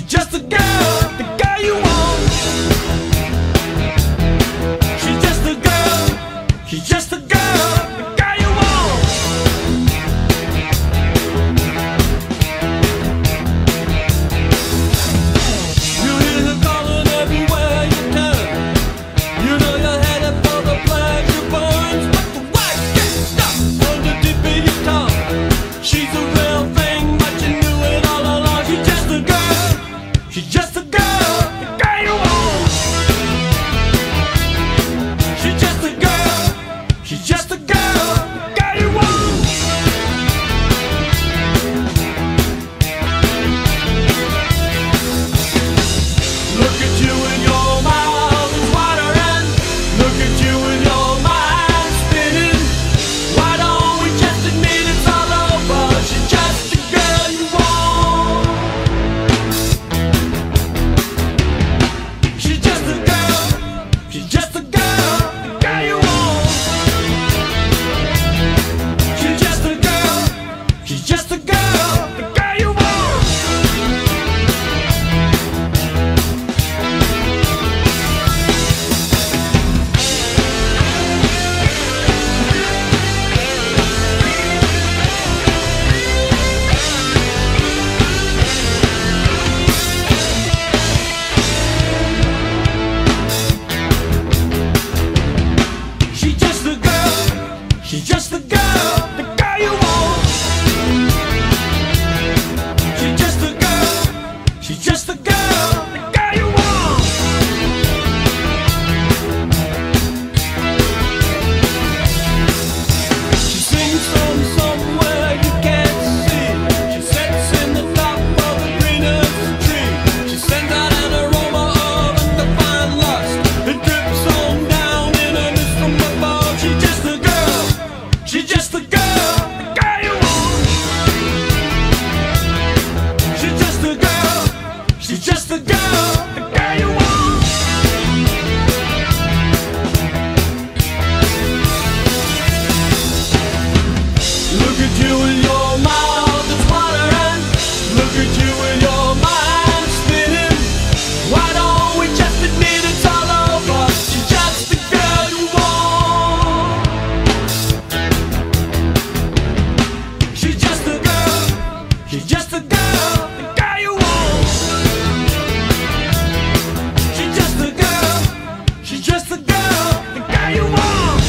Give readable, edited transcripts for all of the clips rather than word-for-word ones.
just a girl, the girl you want. She's just a girl, she's just a girl, the girl you want. You hear her calling everywhere you turn. You know you're headed for the pleasure burns, but the wife gets stuck on the tip of your tongue. She's a real thing, but you knew it all along. She's just a girl, she's just a girl, the girl you want. She's just a girl, she's just a girl, the girl you want. Look at you and your mouth is watering. Look at you and your mind spinning. Why don't we just admit it's all over? She's just the girl you want. She's just a girl, she's just a girl, the girl you want. She's just a girl, she's just a girl, the girl you want. She's just a girl, she's just a girl, the girl you want. She's just a girl, she's just a girl, the girl you want. She sings from somewhere you can't see. She sits in the top of the greenest tree. She sends out an aroma of undefined lust. It drips on down in a mist from above. She's just a girl, she's just a girl, the girl you want. She's just a girl, she's just a girl, the girl you want. Look at you and your mouth is watering. Look at you and your mind spinning. Why don't we just admit it's all over? She's just the girl you want. She's just a girl, she's just a girl, the girl you want. She's just a girl, she's just a girl, the girl you want.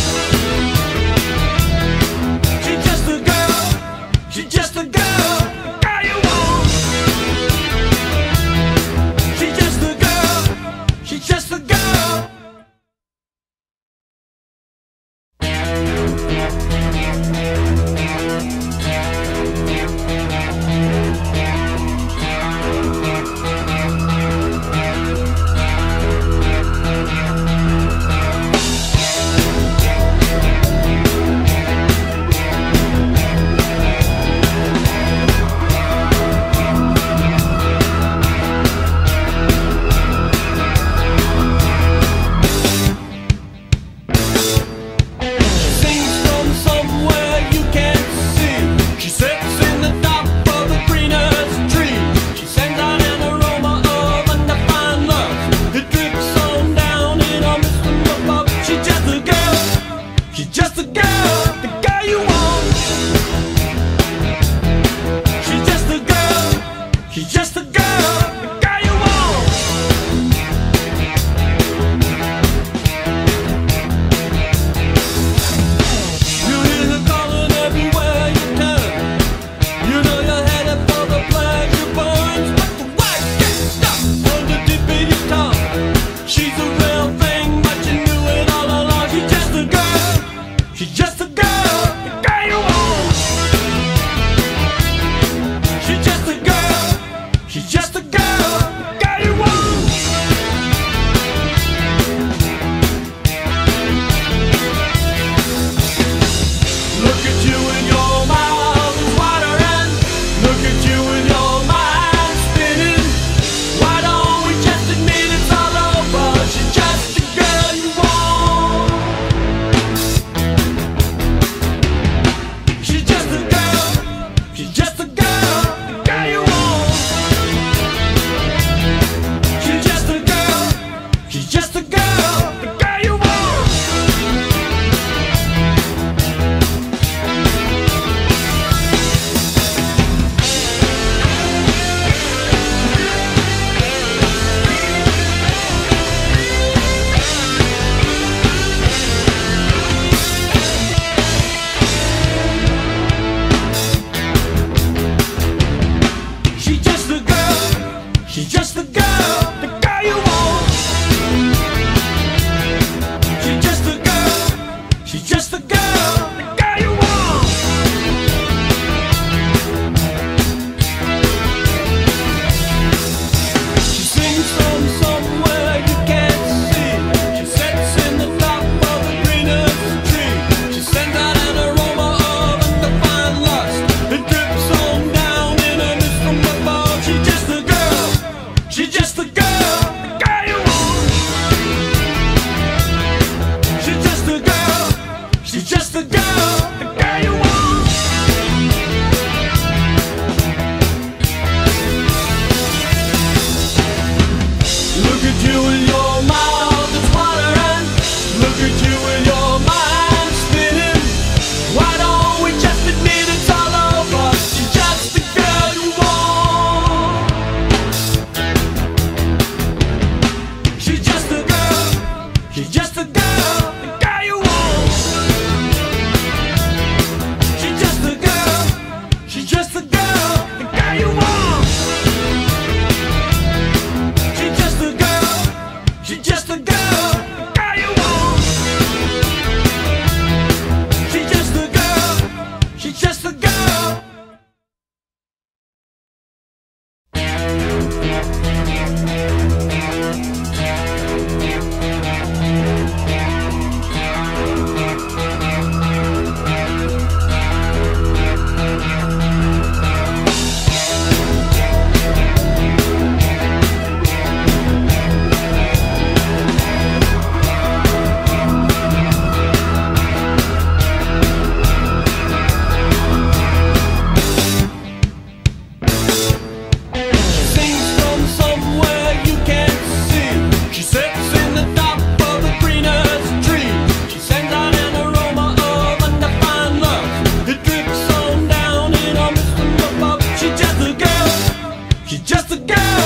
She's just a girl, she's just a girl, the girl you want. She's just a girl, she's just a girl. Sings from somewhere you can't see. She sits in the top of the greenest tree. She sends out an aroma of undefined love. It drips on down in a mist from above. She's just a girl, she's just a girl, the girl you want. She's just a girl, she's just a girl, the girl you want. You hear her calling everywhere you turn. You know you're headed for the pleasure burns, but the wife gets stuck on the tip of your tongue. She's a real thing, but you knew it all along. She's just a girl, she's just a girl, the girl you want. She's just a girl, she's just a girl. She's just the girl you want. She's just the girl, she's just the girl you want. She sings from somewhere you can't see. She sits in the top of the greenest tree. She sends out an aroma of undefined lust. It drips on down in a mist from above. She's just the girl, she's just the girl you want. She's just the girl, she's just the girl you want. Look at you with your mouth that's watering. Look at you with your mind spinning. Why don't we just admit it's all over? She's just the girl you want. She's just the girl, she's just the girl you want. She's just the girl, she's just the girl you want. She's just the girl, she's just the girl you want. She's just the girl, she's just the girl. Sings from somewhere you can't see. She sits in the top of the greenest tree. She sends out an aroma of undefined love. It drips on down in a mist from above. She's just a girl, she's just a girl